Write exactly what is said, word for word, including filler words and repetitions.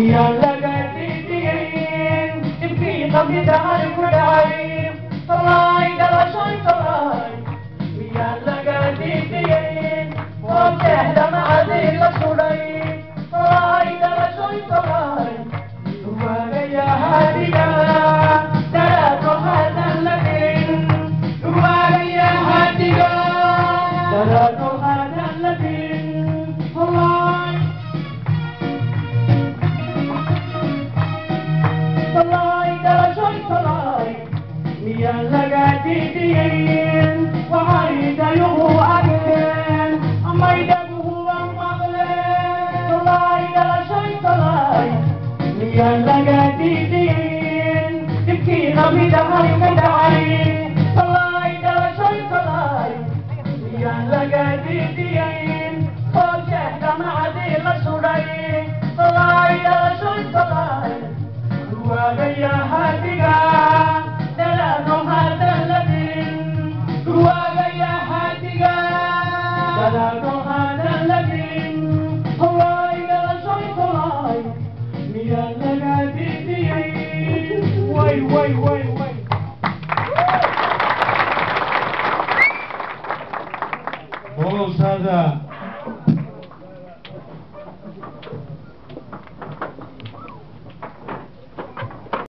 miyaan laga diidiyeyn dhibkii qabidahan ku dhacay talaay dhalashay talaay miyaan laga diidiyeyn oo jeexda macadii la sudhay talaay dhalashay talaay duwaagaya hadiga daraado hadan la gelin duwaagaya hadiga daraado hadan la gelin talaay talaay dhalashay talaay miyaan laga diidiyeyn waxay dayuhu ageen amay dhaguhu aan maqleen talaay dhalashay talaay miyaan laga diidiyeyn dhibkii qabidahan ka dhacay talaay dhalashay talaay miyaan laga diidiyeyn oo jeexda macadii la sudhay talaay dhalashay talaay duwaagaya hadiga daraado hadan la gelin duwaagaya hadiga daraado hadan la gelin talaay dhalashay talaay miyaan laga diidiyeyn way way way way والله هذا